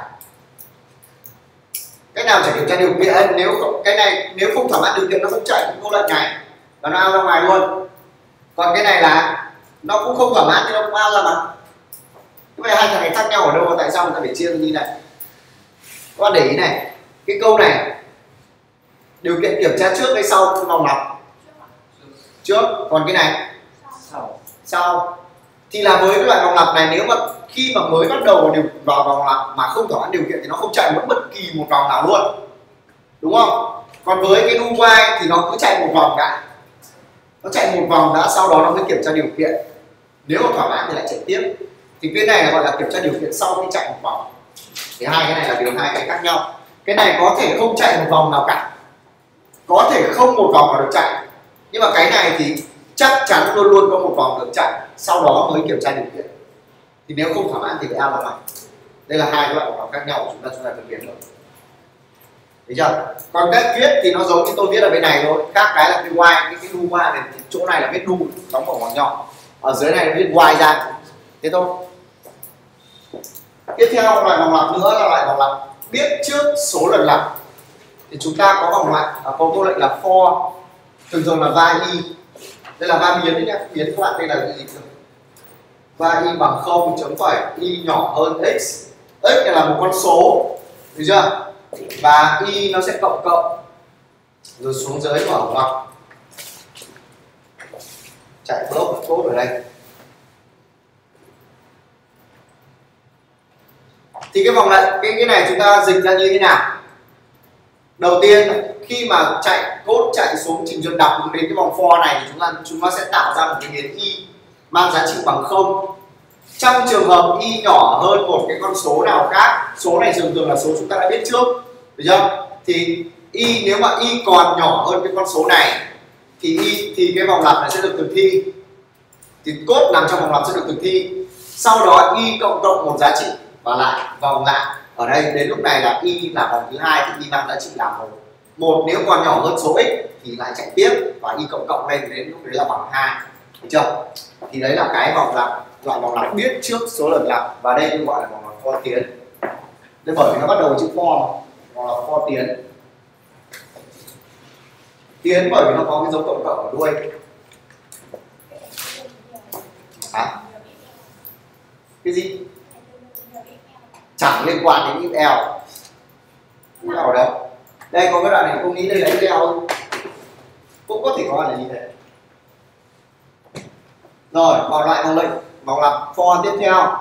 Cái nào chỉ kiểm tra điều kiện, nếu cái này nếu không thỏa mãn điều kiện nó không chạy cái câu lệnh này và nó out ra ngoài luôn. Còn cái này là nó cũng không thỏa mãn thì nó cũng out ra mà. Vậy hai thằng này khác nhau ở đâu, tại sao người ta phải chia như này? Các bạn để ý này, cái câu này điều kiện kiểm tra trước hay sau cái vòng lặp? Trước. Còn cái này sau. Sau. Thì là với cái loại vòng lặp này, nếu mà khi mà mới bắt đầu vào, vào vòng lặp mà không thỏa mãn điều kiện thì nó không chạy mất bất kỳ một vòng nào luôn, đúng không? Còn với cái do while thì nó cứ chạy một vòng đã, nó chạy một vòng đã, sau đó nó mới kiểm tra điều kiện, nếu mà thỏa mãn thì lại chạy tiếp. Thì cái này là gọi là kiểm tra điều kiện sau khi chạy một vòng. Thì hai cái này là điều hai cái khác nhau. Cái này có thể không chạy một vòng nào cả, có thể không một vòng nào được chạy, nhưng mà cái này thì chắc chắn luôn luôn có một vòng được chạy, sau đó mới kiểm tra điều kiện. Thì nếu không thỏa mãn thì phải out ra ngoài. Đây là hai cái loại vòng khác nhau của chúng ta chúng ta phân biệt được. Thấy chưa? Còn cách viết thì nó giống như tôi viết ở bên này thôi, khác cái là cái while, cái cái do while này, chỗ này là viết do đóng vào ngoặc nhọn, ở dưới này là viết while ra, thế thôi. Tiếp theo loại vòng lặp nữa là loại vòng lặp biết trước số lần lặp. Thì chúng ta có vòng lặp có câu lệnh là for, thường thường là va y, đây là va biến đấy nhá, biến các bạn đây là cái gì và y bằng không chấm phẩy y nhỏ hơn x. X là một con số, được chưa? Và y nó sẽ cộng cộng rồi xuống dưới mở ngoặc, chạy block code ở đây. Thì cái vòng này, cái cái này chúng ta dịch ra như thế nào? Đầu tiên khi mà chạy code chạy xuống trình duyệt đọc đến cái vòng for này thì chúng ta chúng ta sẽ tạo ra một cái biến y mang giá trị bằng không. Trong trường hợp y nhỏ hơn một cái con số nào khác, số này thường thường là số chúng ta đã biết trước, được chưa? Thì y nếu mà y còn nhỏ hơn cái con số này thì y thì cái vòng lặp này sẽ được thực thi. Thì code nằm trong vòng lặp sẽ được thực thi. Sau đó y cộng cộng một giá trị và lại vòng lại. Ở đây đến lúc này là y là vòng thứ hai thì y mang giá trị là một. Một nếu còn nhỏ hơn số x thì lại chạy tiếp và y cộng cộng lên đến lúc đấy là bằng hai, được chưa? Thì đấy là cái vòng lặp, loại vòng lặp biết trước số lần lặp, và đây tôi gọi là vòng lặp for tiến. Đây bởi vì nó bắt đầu với chữ for, vòng lặp for tiến. Tiến bởi vì nó có cái dấu cộng cộng ở đuôi. À? Cái gì? Chẳng liên quan đến ích eo. Ích eo ở đâu? Đây có cái đoạn này không nghĩ đây là ích eo, cũng có thể coi là như thế. Rồi, còn lại vòng lệnh vòng lặp for tiếp theo,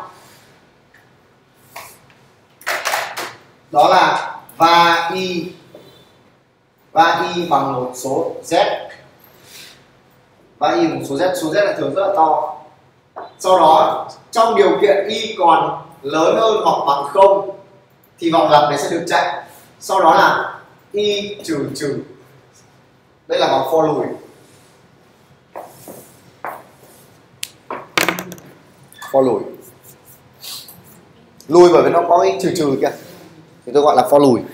đó là và y và y bằng một số z, và y một số z, số z là thường rất là to. Sau đó trong điều kiện y còn lớn hơn hoặc bằng không thì vòng lặp này sẽ được chạy. Sau đó là y trừ trừ, đây là vòng for lùi. For lùi, lùi bởi vì nó có cái trừ trừ kia thì tôi gọi là for lùi.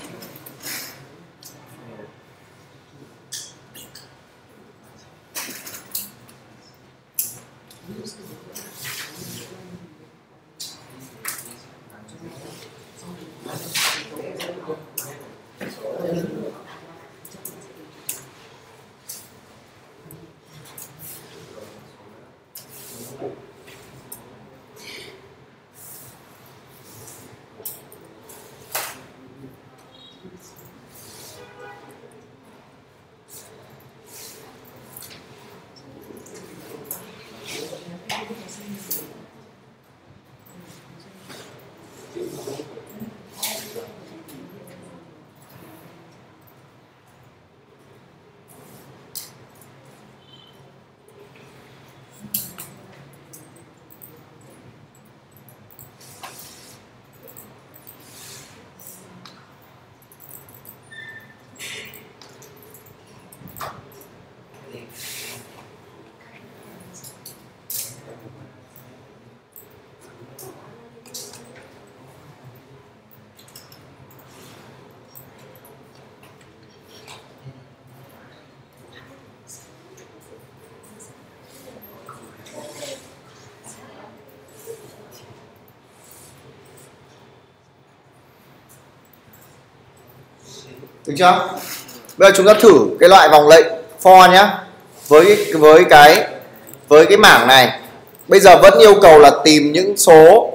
Được chưa? Bây giờ chúng ta thử cái loại vòng lệnh for nhé. Với với cái với cái mảng này, bây giờ vẫn yêu cầu là tìm những số,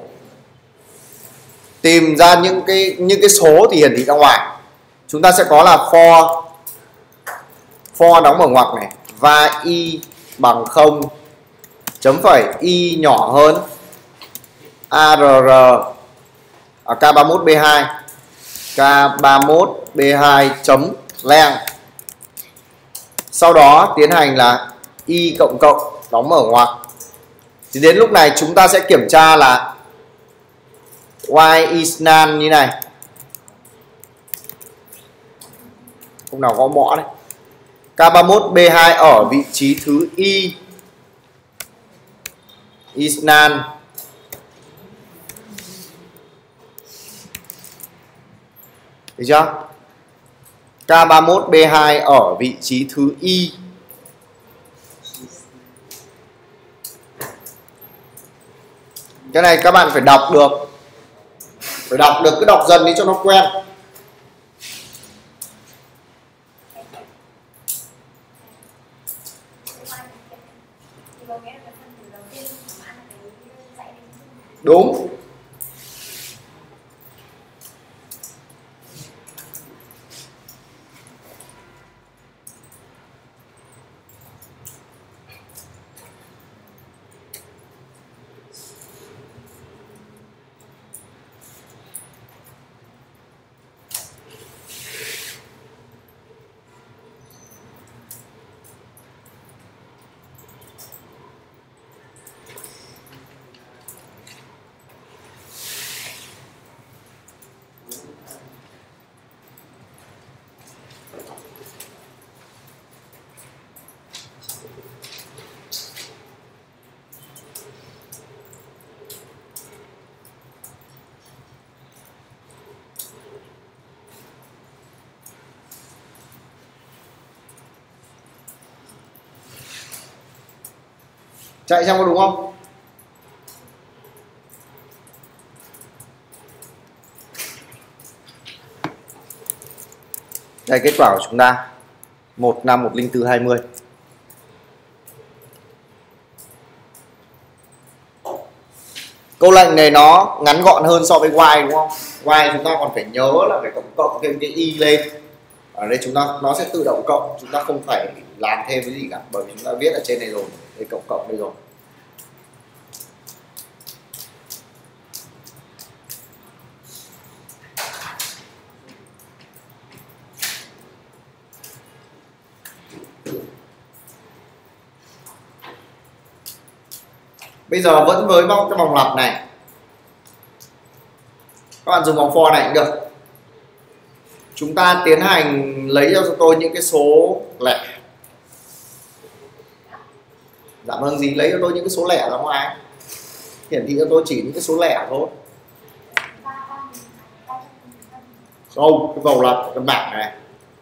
tìm ra những cái những cái số thì hiển thị ra ngoài. Chúng ta sẽ có là for for đóng mở ngoặc này, và y bằng không chấm phẩy y nhỏ hơn arr à, k ba mươi mốt b hai k ba mươi mốt b hai chấm len. Sau đó tiến hành là y cộng cộng đóng mở ngoặc. Thì đến lúc này chúng ta sẽ kiểm tra là y is none như này. Không nào có mõ đấy. k ba mươi mốt b hai ở vị trí thứ y is none. Được chưa? k ba mươi mốt b hai ở vị trí thứ y. Cái này các bạn phải đọc được. Phải đọc được, cứ đọc dần đi cho nó quen. Đúng. Chạy xong có đúng không? Đây kết quả của chúng ta một năm một linh tư hai mươi. Câu lệnh này nó ngắn gọn hơn so với Y đúng không? Y chúng ta còn phải nhớ là phải cộng cộng thêm cái Y lên. Ở đây chúng ta nó sẽ tự động cộng, chúng ta không phải làm thêm cái gì cả bởi vì chúng ta viết ở trên này rồi, đây cộng cộng đây rồi. Bây giờ vẫn với cái vòng lặp này, các bạn dùng vòng for này cũng được. Chúng ta tiến hành lấy cho tôi những cái số lẻ. Dạ vâng gì, lấy cho tôi những cái số lẻ ra ngoài, hiển thị cho tôi chỉ những cái số lẻ thôi. Không, cái vòng lặp cái bảng này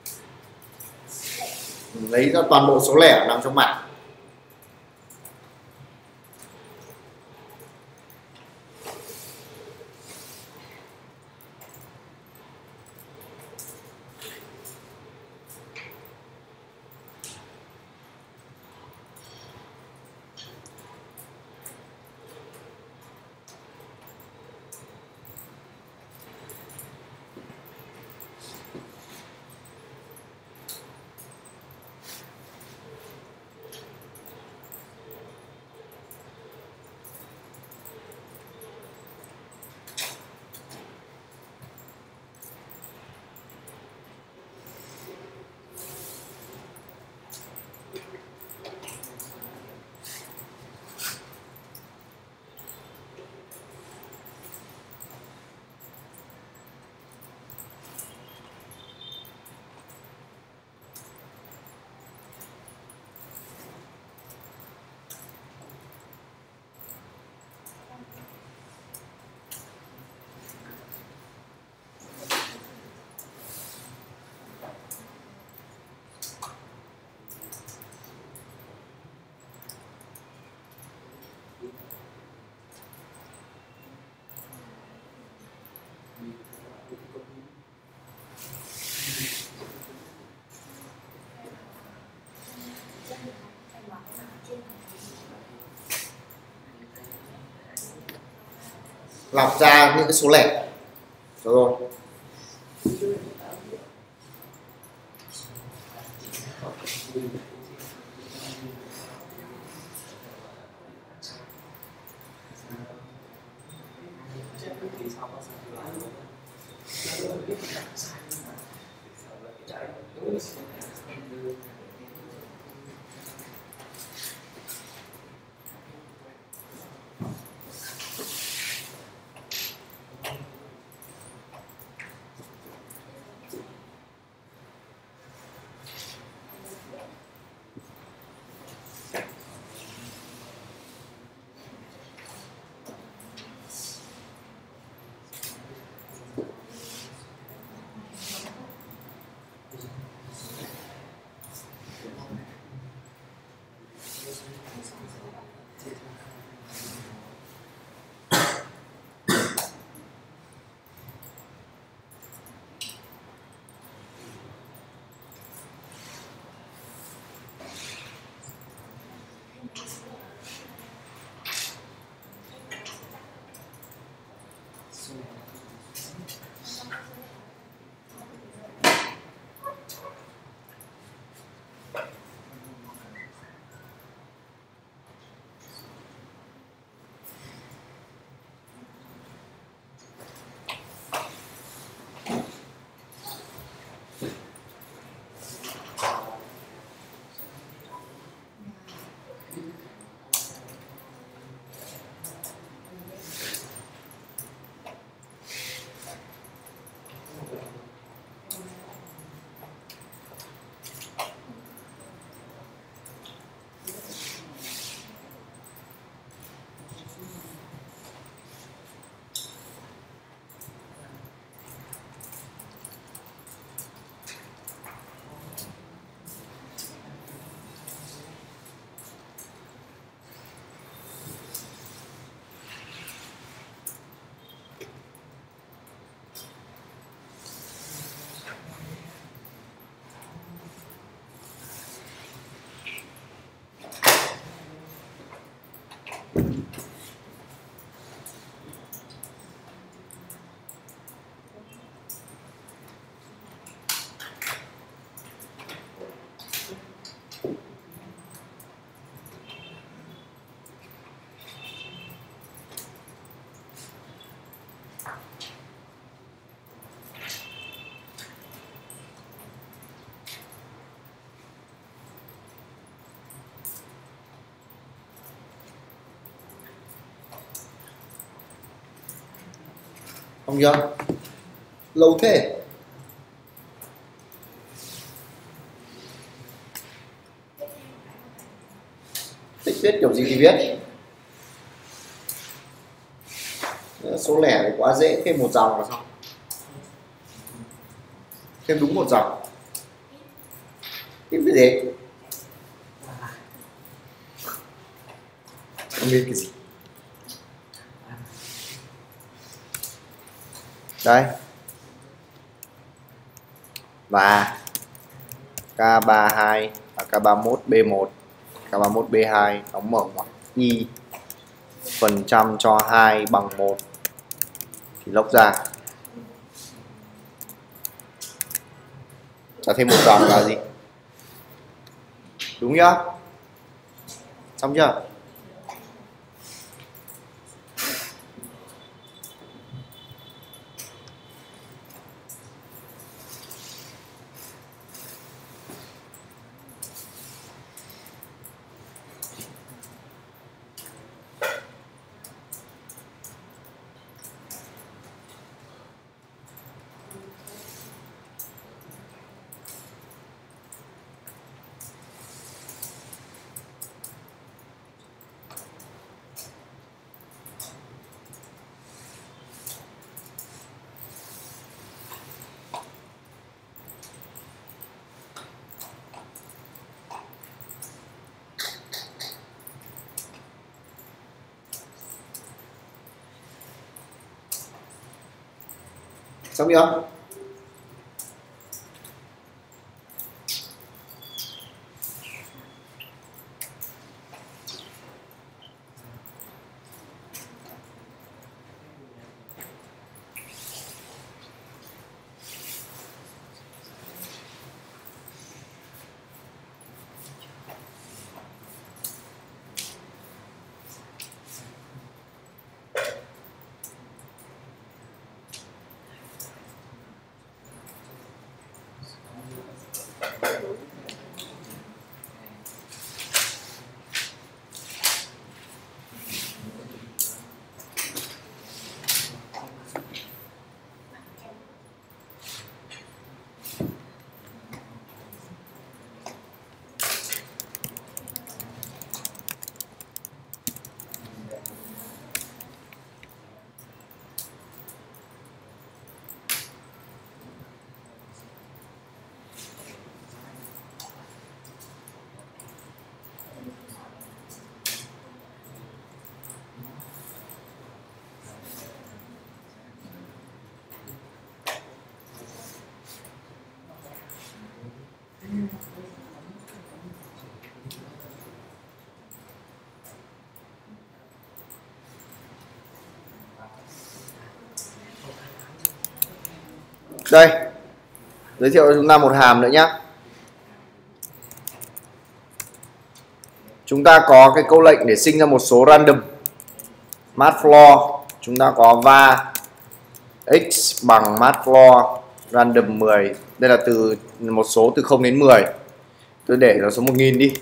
lấy ra toàn bộ số lẻ nằm trong bảng. Lọc ra những cái số lẻ rồi. Không chưa? Lâu thế. Thích viết kiểu gì thì viết. Số lẻ thì quá dễ, thêm một dòng là xong. Thêm đúng một dòng. Tiếp cái gì? Không biết cái gì. Đây. Và K ba mươi hai và K ba mươi mốt B một, K ba mươi mốt B hai đóng mở ngoặc y phần trăm cho hai bằng một thì lốc ra. Trả thêm một dòng là gì? Đúng chưa? Xong chưa? Xong chưa? Đây, giới thiệu cho chúng ta một hàm nữa nhé. Chúng ta có cái câu lệnh để sinh ra một số random. Matfloor, chúng ta có va x bằng matfloor random mười. Đây là từ một số từ không đến mười. Tôi để nó số một nghìn đi.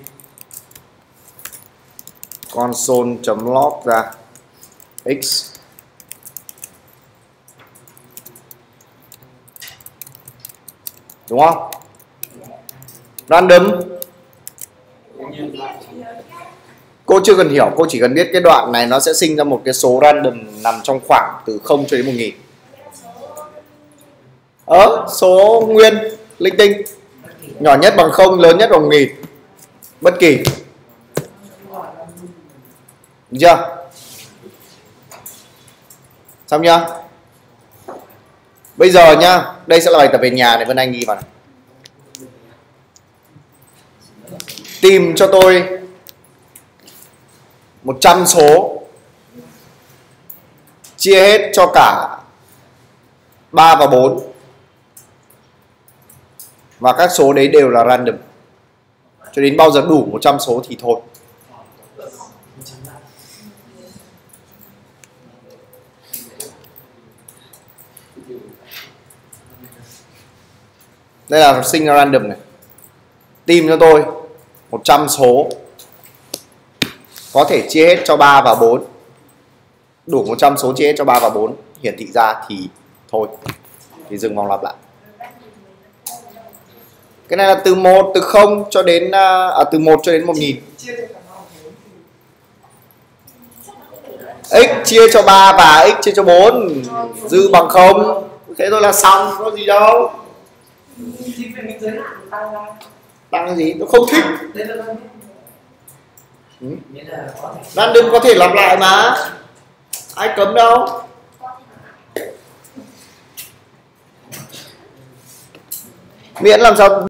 Console.log ra x đúng không? Random. Cô chưa cần hiểu, cô chỉ cần biết cái đoạn này nó sẽ sinh ra một cái số random nằm trong khoảng từ không cho đến một nghìn. Ờ, số nguyên linh tinh, nhỏ nhất bằng không, lớn nhất bằng một nghìn, bất kỳ. Được chưa? Xong chưa? Bây giờ nhá, đây sẽ là bài tập về nhà để Vân Anh ghi vào này. Tìm cho tôi một trăm số chia hết cho cả ba và bốn. Và các số đấy đều là random. Cho đến bao giờ đủ một trăm số thì thôi. Đây là sinh ra random này. Tìm cho tôi một trăm số có thể chia hết cho ba và bốn. Đủ một trăm số chia hết cho ba và bốn hiển thị ra thì thôi. Thì dừng vòng lặp lại. Cái này là từ một, từ không cho đến à, từ một cho đến một nghìn. X chia cho ba và x chia cho bốn dư bằng không. Thế thôi là xong, có gì đâu. Tăng cái gì? Nó không thích. Ừ. Random có thể lặp lại mà. Ai cấm đâu. Miễn làm sao